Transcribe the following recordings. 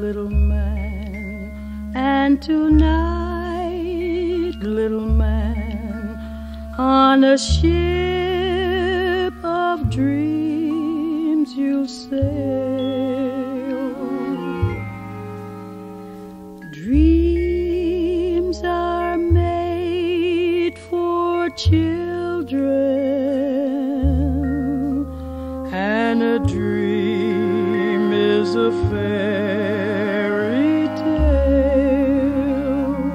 little man, and tonight, little man, on a ship of dreams you'll sail. Dreams are made for children, and a dream is a fairy tale.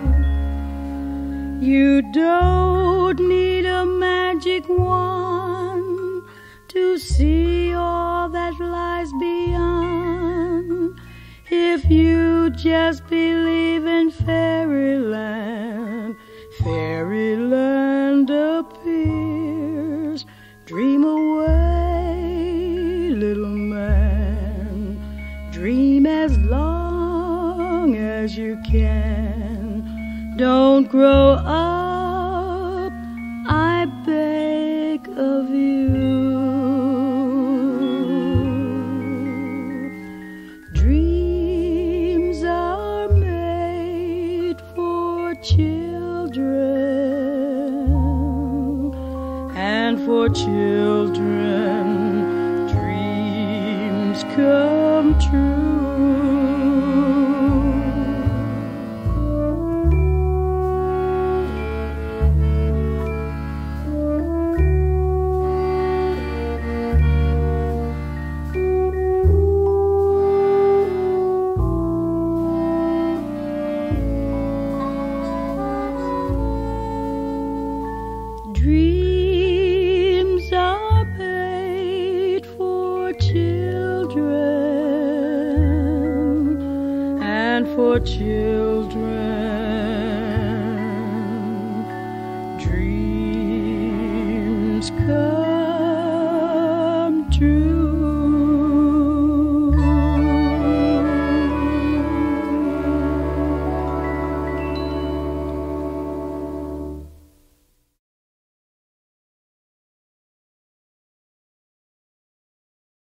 You don't need a magic wand to see all that lies beyond. If you just believe in fairyland, fairyland appears. Dream away, little man, dream as long as you can. Don't grow up, I beg of you. Dreams are made for children, and for children, dreams come true. Dreams are made for children, and for children, dreams come.